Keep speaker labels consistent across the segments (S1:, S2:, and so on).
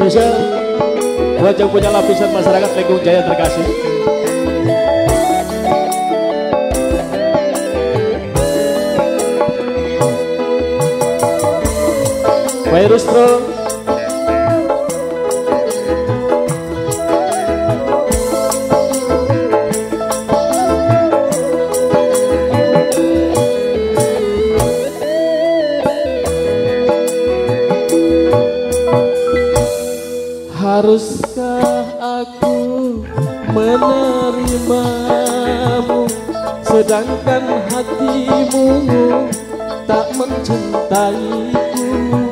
S1: Spesial buat yang punya lapisan masyarakat Lengkung Jaya terkasih. Virus Pro. Haruskah aku menerimamu, sedangkan hatimu tak mencintaiku?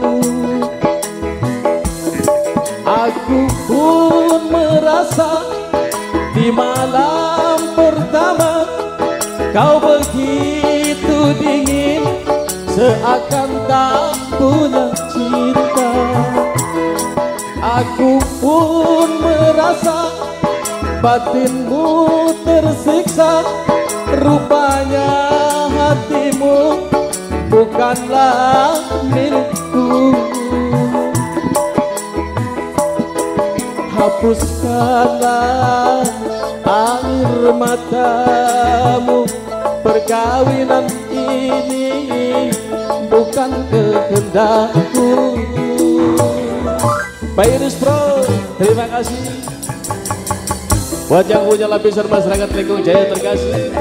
S1: Aku pun merasa di malam pertama kau begitu dingin, seakan tak punya cinta. Aku pun merasa batinmu tersiksa, rupanya hatimu bukanlah milikku. Hapuskanlah air matamu, perkawinan ini bukan kehendakku. Virus Pro, terima kasih buat yang punya lapisan masyarakat Lengkung Jaya terkasih.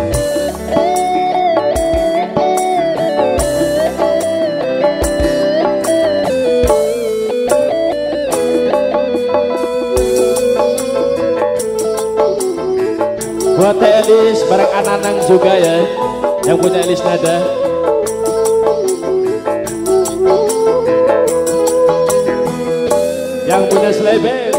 S1: Buat Teh Elis bareng Ananang juga ya, yang punya Elis Nada. Yang punya Slebel.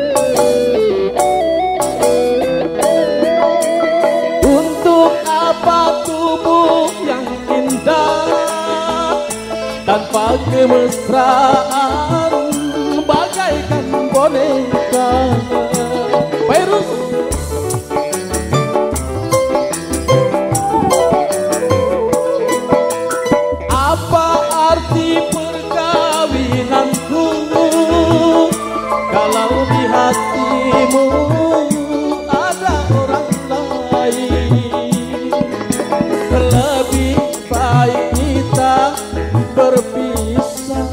S1: Untuk apa tubuh yang indah tanpa kemesraan, bagaikan boneka. Virus. Apa arti perkawinanku kalau di hatimu ada orang lain? Lebih baik kita berpisah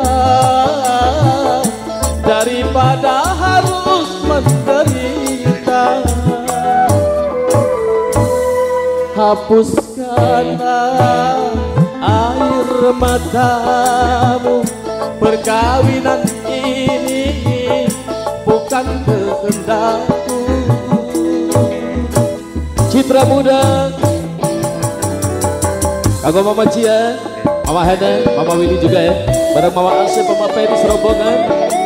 S1: daripada harus menderita. Hapuskanlah air matamu, perkawinan ini bukan kehendakku. Citra Muda, aku Mama Cia, Mama Hana, Mama Willy juga ya, bareng Mama Asep, Mama Penny serombongan.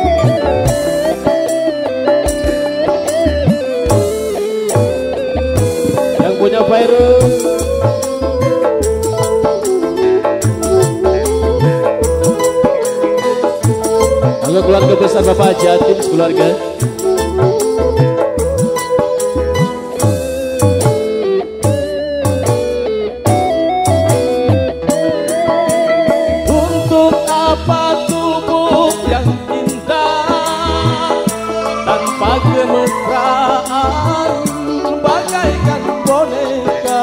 S1: Yang punya virus. Halo keluarga besar Bapak Jatim sekeluarga. Untuk apa tubuh yang indah tanpa kemesraan, bagaikan boneka.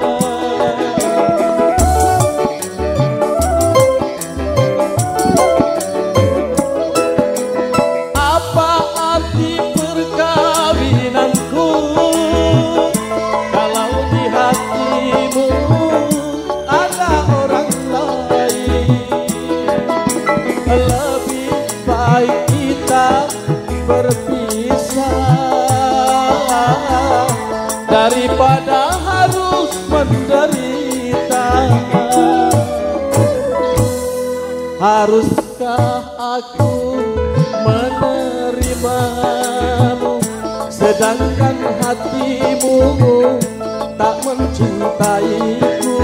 S1: Lebih baik kita berpisah daripada harus menderita. Haruskah aku menerimamu, sedangkan hatimu tak mencintaiku?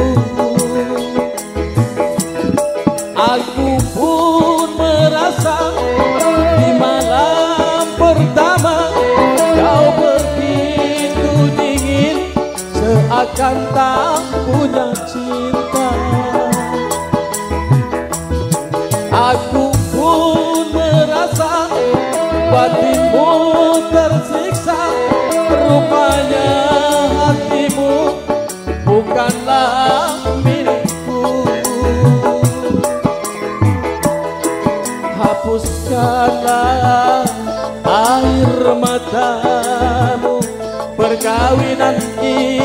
S1: Aku pun merasa di malam pertama kau begitu dingin, seakan tak punya cinta. Aku pun merasa batinmu tersiksa, rupanya hatimu bukanlah milikku. Hapuskanlah air matamu, perkawinan ini